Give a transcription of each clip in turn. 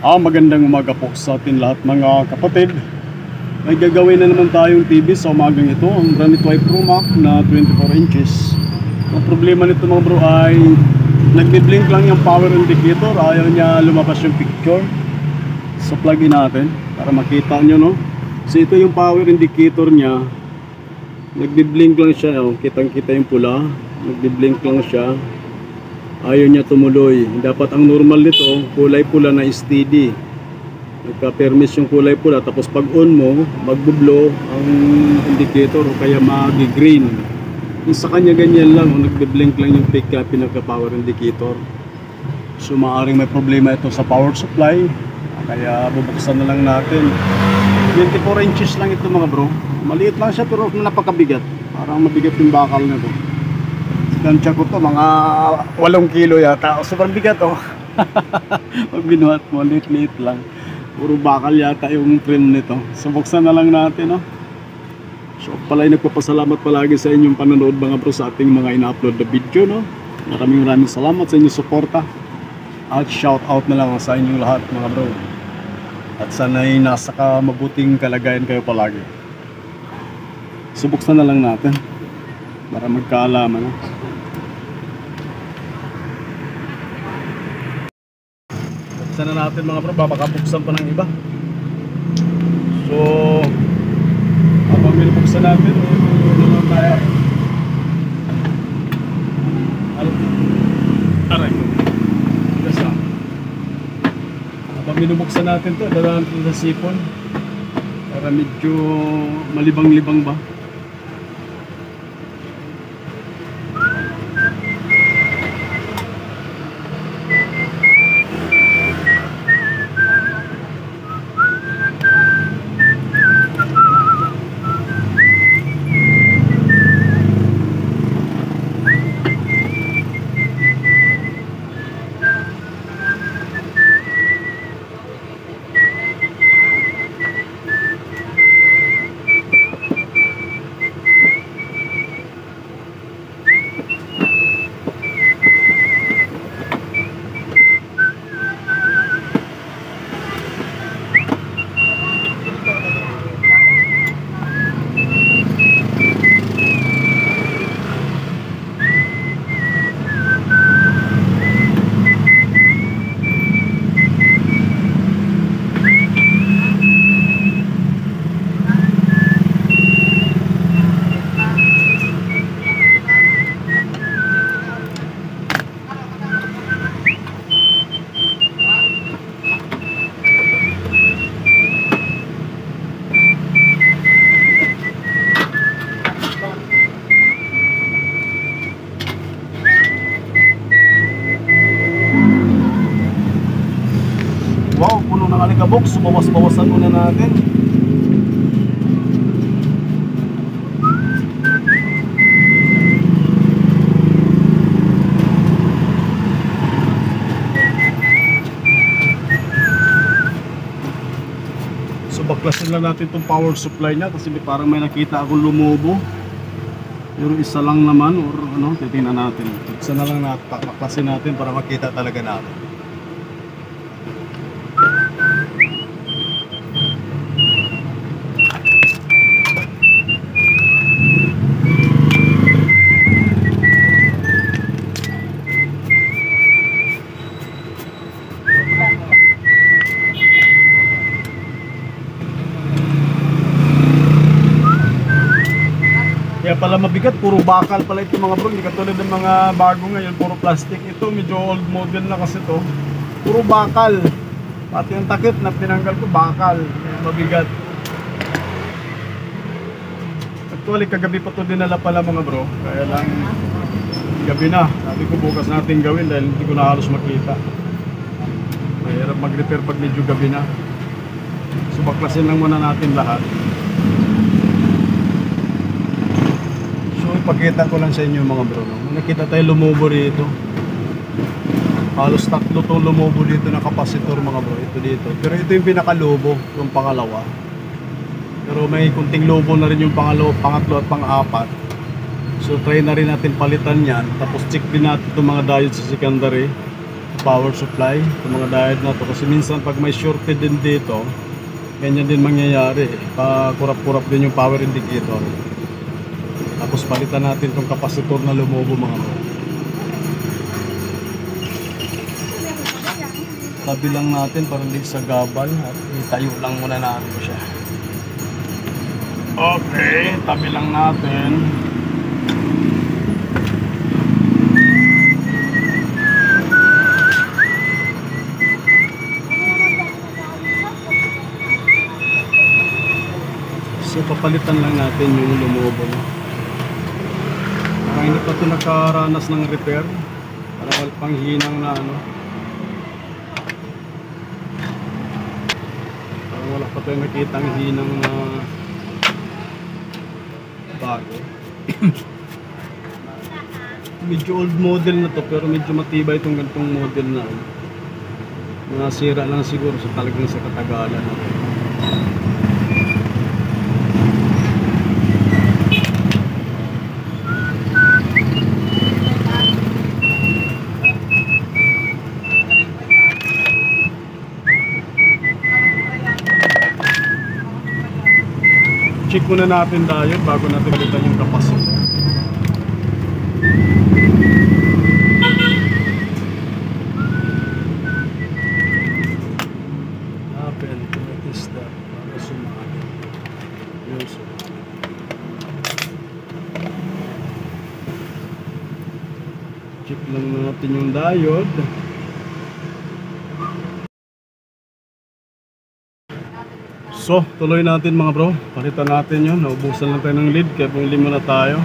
Magandang umaga po sa atin lahat mga kapatid. May gagawin na naman tayong TV sa umagang ito. Ang brand nito ay Promac na 24 inches. Ang problema nito mga bro ay nagbi-blink lang yung power indicator. Ayaw niya lumabas yung picture. So plug-in natin para makita nyo, no. So ito yung power indicator niya. Nagbi-blink lang siya, no? Kitang kita yung pula. Nagbi-blink lang siya. Ayaw niya tumuloy. Dapat ang normal nito kulay pula na steady. Nagka-permis yung kulay pula, tapos pag on mo magbo-blow ang indicator o kaya magi-green. Yung sa kanya ganyan lang, nagbe-blink lang yung pinaka-power indicator. So maaaring may problema ito sa power supply, kaya bubuksan na lang natin. 24 inches lang ito mga bro. Maliit lang siya pero napakabigat. Parang mabigat yung bakal na ito. Tansya ko to mga 8 kilo yata. Sobrang bigat oh. Pag binuhat mo, liit-liit lang. Puro bakal yata yung frame nito. So buksan na lang natin, no. So pala'y nagpapasalamat palagi sa inyong panonood mga bro sa ating mga ina-upload na video, no. Maraming salamat sa inyong suporta. At shout out na lang sa inyong lahat mga bro. At sana'y nasa mabuting kalagayan kayo palagi. So buksan na lang natin para magkaalaman, no. Buksan na natin mga bro, baka buksan pa ng iba. So habang binubuksan natin, naman tayo. Aray ko. Habang binubuksan natin to, dadaan natin sa sipon para medyo malibang-libang ba. Wow, puno ng alikabok. So bawas-bawasan muna natin. So baklasin lang natin itong power supply niya kasi parang may nakita akong lumobo. Pero isa lang naman or ano, titingnan natin. Isa na lang natin, baklasin natin para makita talaga natin. Kaya pala mabigat, puro bakal pala ito mga bro. Hindi katulad ng mga bago ngayon, puro plastic. Ito medyo old model na kasi to. Puro bakal. Pati yung takip na pinanggal ko, bakal. Kaya mabigat. Actually kagabi pa to dinala pala mga bro. Kaya lang gabi na. Sabi ko bukas natin gawin dahil hindi ko na halos makita. Mahirap mag-repair pag medyo gabi na. So baklasin lang muna natin lahat. Pagkita ko lang sa inyo mga bro, no? Nakita tayo lumobo rito. Halos 3 itong lumobo dito na kapasitor mga bro. Ito dito. Pero ito yung pinakalubo, yung pangalawa. Pero may kunting lobo na rin yung pangatlo at pang-apat. So try na rin natin palitan yan. Tapos check din natin itong mga diode sa secondary. power supply itong mga diode na to, kasi minsan pag may shorted din dito, ganyan din mangyayari, pakurap-kurap din yung power indicator. Tapos palitan natin itong kapasitor na lumobo mga bro. Tabi lang natin para hindi sa gabal at itayo lang muna natin siya. Okay, tabi lang natin. So papalitan lang natin yung lumobo. Para hindi pa ito nakaranas ng repair, para wala pang hinang na ano, para wala pa tayo nakita ang hinang na bago. Medyo old model na to, pero medyo matibay itong ganitong model na nasira lang siguro sa talagang sa katagalan. Check muna natin diode bago natin palitan yung kapasitor. Open to this step para sumali. Check lang natin yung diode. So, tuloy natin mga bro. Palitan natin yun. Naubusan lang tayo ng lead, kaya bumili muna tayo.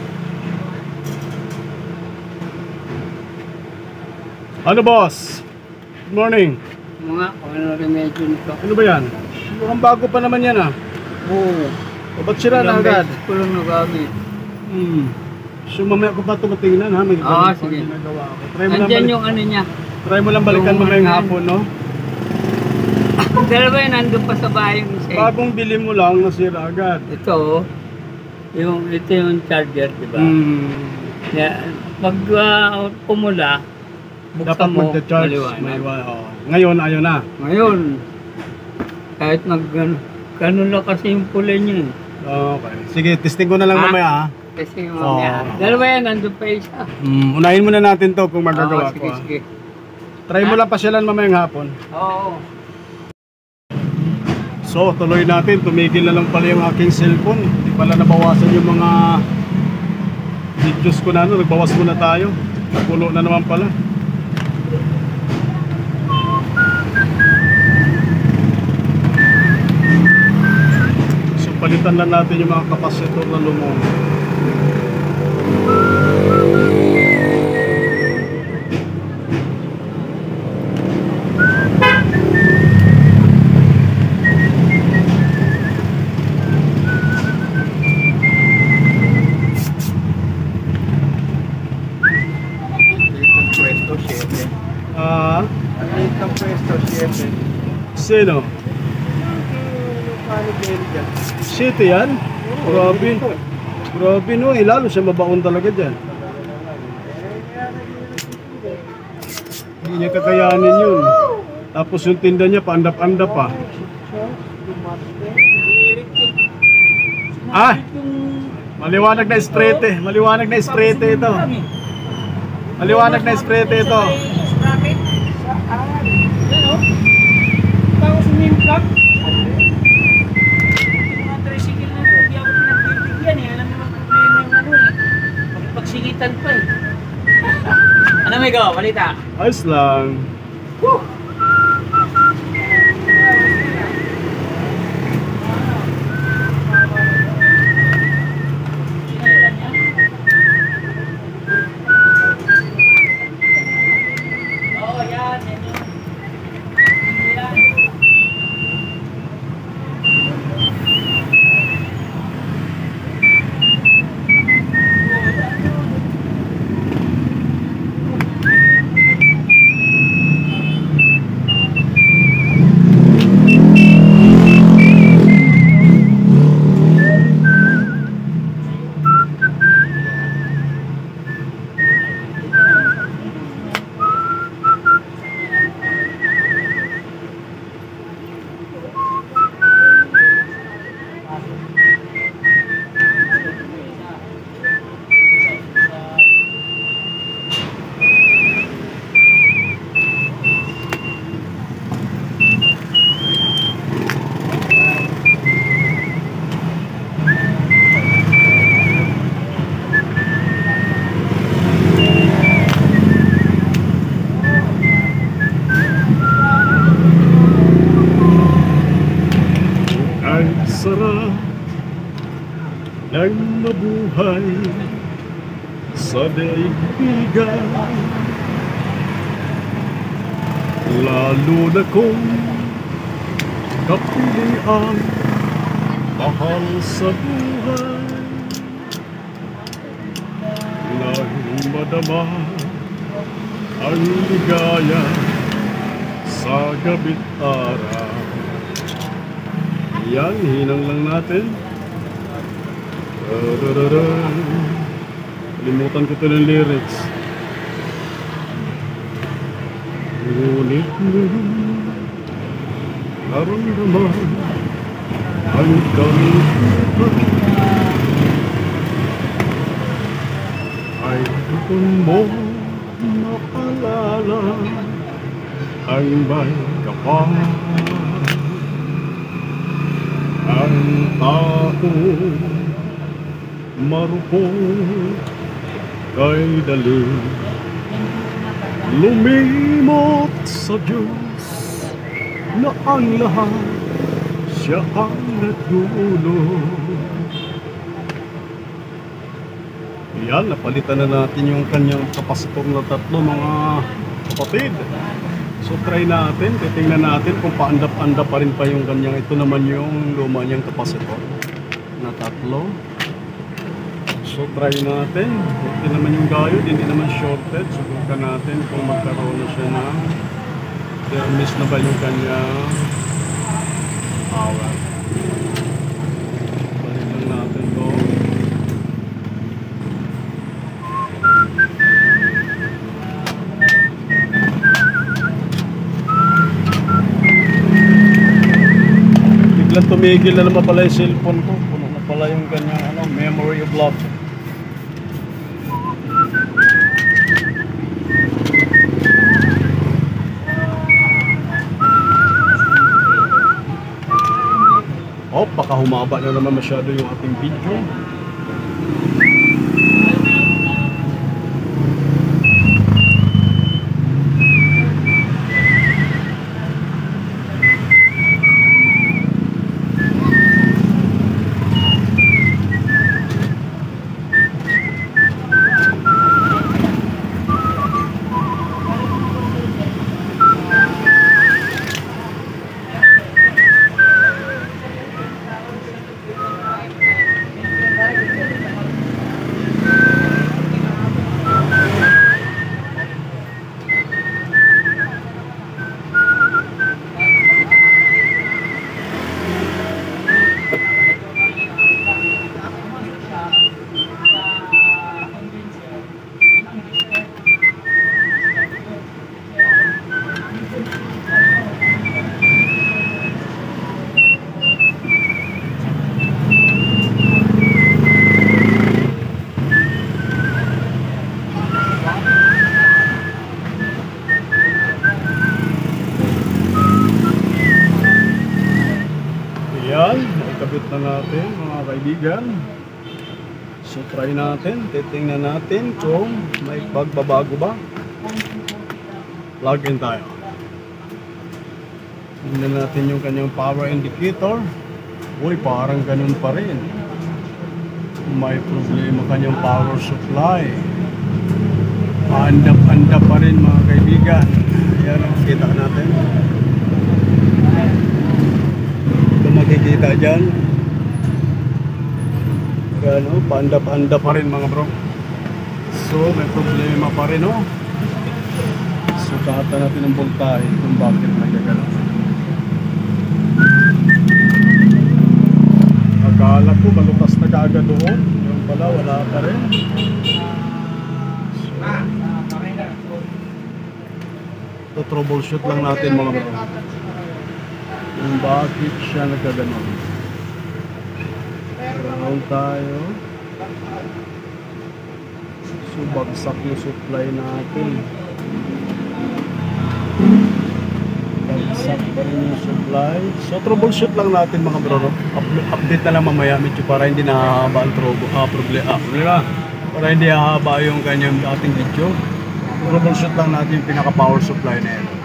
Ano boss? Good morning. Mga ano remedyo nito. Ano ba yan? Mukhang bago pa naman yan ah. Oo. O ba't sira na agad? Ko lang nagamit. So mamaya ko pa ito matingnan ha. May sige. ginagawa ako. Try mo lang Andyan yung ano niya. Try mo lang balikan mamayang hapon, no? Dalawa yun, nandun pa sa bahay yung isa. Bagong bili mo lang, nasira agad. Ito, ito yung charger, di ba? Pag pumula, buksan dapat mo, magta-charge. maliwanag. Oh. Ngayon, ayaw na. Ngayon, kahit ganun lang kasi yung pula niya. Okay. Sige, testing ko na lang mamaya ha. Kasi mamaya. Dalawa yan, nandun pa isa. Unahin muna natin to kung magagawa sige, ko. sige. Try mo lang pasyalan mamayang hapon. Oo. So, tuloy natin. Tumigil na lang pala yung aking cellphone. Hindi pala nabawasan yung mga videos ko na. Nagbawas muna tayo. Napuno na naman pala. So, palitan lang natin yung mga kapasitor na lumobo. Sino? City yan? Grabe. Grabe no, lalo siya mabaon talaga dyan. Hindi niya kakayanin yun. Tapos yung tinda niya, paandap-andap pa. Ah! Maliwanag na esprete. Maliwanag na esprete ito. Maliwanag na esprete ito. Vlog? Yung mga tricycle na ito, hindi ako pinagbibigyan eh. Alam naman problema yung ano eh. Pagsigitan pa eh. Ano may gawa? Balita? Ayos lang. Woo! Sana'y mabuhay sa daigdigan, lalo na kung kapilian mahal sa buhay. Nang madama ang ligaya sa gabi't araw. Yan, hinang lang natin. Kalimutan ko ito ng lyrics. Ngunit naramdaman ang kalungkutan ay doon mo maalala ang may kapal. Ang tao marupok kay dali, lumimot sa Diyos na ang lahat siya ang nagdulot. Yan, napalitan na natin yung kanyang kapasitor na tatlo, mga kapatid. So try natin, titingnan natin kung paandap-andap pa rin pa yung kanyang. Ito naman yung luma niyang kapasitor na tatlo. So try natin. Ito naman yung gayod, hindi naman shorted. Subukan natin kung magkaroon na siya na miss na ba yung kanyang power. Balik lang natin to. Biglang tumigil na naman pala yung cellphone ko. Puno na pala yung kanyang memory of love. Oh, baka humaba na naman masyado yung ating video. Yan, ikabit na natin mga kaibigan. So try natin, titingnan natin kung may pagbabago ba. Plug in tayo. Tingnan natin yung kanyang power indicator. Uy, parang ganun pa rin. May problema kanyang power supply. Andap-andap pa rin mga kaibigan. Ayan, kita natin. Makikita dyan, ano, paandap-andap pa rin mga bro. So may problema pa rin, oh. Sukatan natin ang voltahe kung bakit nagagalaw. Akala ko malutas na kaagad doon, yung pala wala pa rin. So troubleshoot lang natin mga bro kung bakit siya nagkaganon. Ground tayo. So bagsak yung supply natin. Bagsak pa rin yung supply. So troubleshoot lang natin mga bro. Update na lang mamaya medyo para hindi nahahaba ang problema. Para hindi hahaba yung kanyang ating video. Troubleshoot lang natin yung pinaka power supply na yan.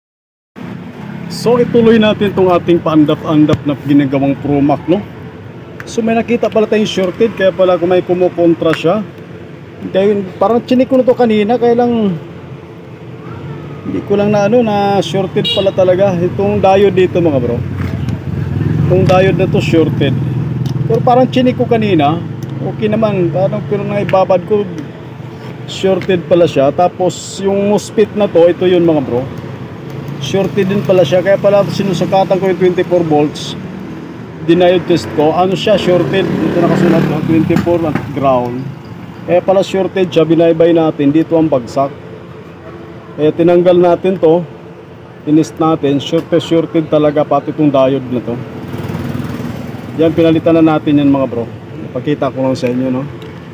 So ituloy natin itong ating paandap-andap na ginagawang Promac, no? So may nakita pala tayong shorted, kaya pala kung may kumukontra siya. Kaya parang chinik ko na to kanina, kaya lang hindi ko lang na shorted pala talaga. Itong diode dito mga bro, itong diode na to shorted. Pero parang chinik ko kanina, okay naman, parang pero naibabad ko shorted pala siya. Tapos yung MOSFET na to, ito yun mga bro, shorted din pala siya. Kaya pala sinusukatan ko yung 24 volts, deniode test ko, ano siya, shorted. Dito nakasulat no, 24 at ground. Kaya pala shorted siya, binaybay natin, dito ang bagsak. Kaya tinanggal natin to, tinest natin, shorted talaga pati itong diode na to. Yan, pinalitan na natin yan mga bro. Ipakita ko lang sa inyo, no.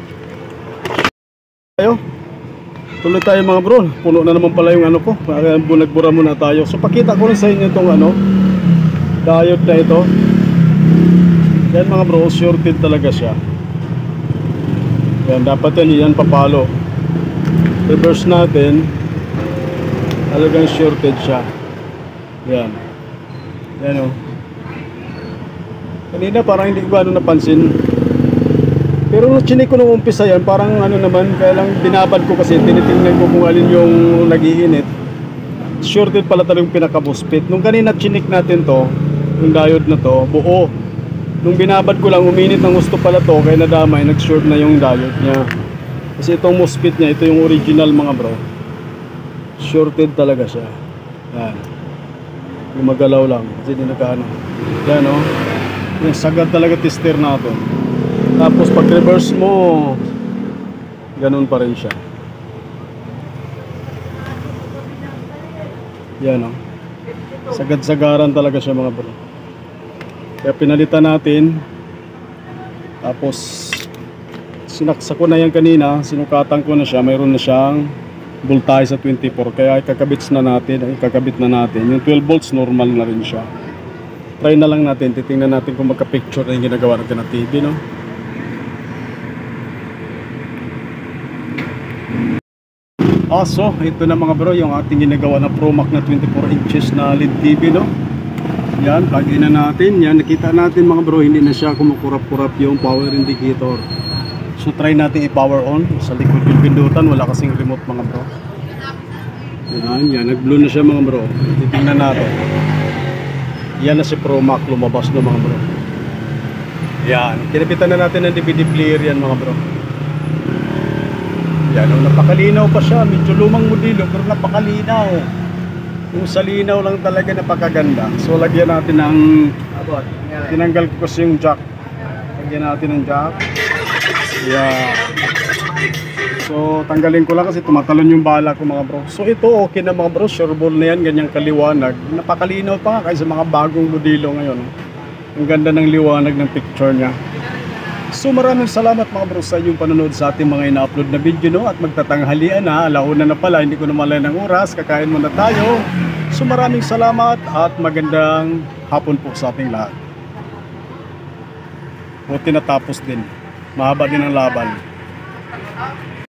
Tayo, tuloy tayo mga bro. Puno na naman pala yung ano ko, nagbura muna tayo. So pakita ko lang sa inyo itong diode na ito. Yan mga bro, shorted talaga siya. Yan, dapat yan papalo. Reverse natin, talagang shorted siya. Yan. Yan o. Kanina parang hindi ko napansin. Pero nung chinik ko nung umpisa yan, parang naman, kaya lang binabad ko kasi tinitingnan ko kung alin yung nag-iinit. Shorted pala talagang pinaka-MOSFET. Nung kanina chinik natin to, yung diode na to, buo. Nung binabad ko lang, uminit ng gusto pala to, kaya nadamay, nag-short na yung diode niya. Kasi itong MOSFET niya, ito yung original mga bro. Shorted talaga siya. Yan. Yung magalaw lang, kasi di nakaano. Yan o. Yung sagad talaga tester natin. Tapos pag reverse mo, ganun pa rin siya. Yan o. Sagad-sagaran talaga siya mga bro. Kaya pinalitan natin. Tapos sinaksa ko na yan kanina, sinukatan ko na siya, mayroon na siyang voltage sa 24, kaya ikakabit na natin yung 12 volts, normal na rin siya. Try na lang natin, titingnan natin kung magka-picture na yung ginagawa natin na TV, no? So ito na mga bro, yung ating ginagawa na ProMac na 24 inches na LED TV, no? Yan, plug-in na natin. Yan, nakita natin mga bro, hindi na siya kumukurap-kurap yung power indicator. So try natin i-power on. Sa likod yung pindutan, wala kasing remote mga bro. Yan, nag-blue na siya mga bro. Titingnan natin. Yan na si ProMac, lumabas na mga bro. Yan, kinapitan na natin ng DVD player yan mga bro. Yan, napakalinaw pa siya. Medyo lumang modelo pero napakalinaw. Yung sa linaw lang talaga napakaganda. So lagyan natin ng, tinanggal ko kasi yung jack. Lagyan natin ng jack. Yeah. So tanggalin ko lang kasi tumatalon yung bala ko mga bro. So ito okay na mga bro, sure ball na yan, ganyang kaliwanag. Napakalinaw pa nga kaysa mga bagong modelo ngayon. Ang ganda ng liwanag ng picture niya. So maraming salamat mga bro sa inyong panonood sa ating mga ina-upload na video, no? At magtatanghalian na, alauna na pala, hindi ko na malay ng oras, kakain muna tayo. So maraming salamat at magandang hapon po sa ating lahat. Buti natapos din, mahaba din ang laban.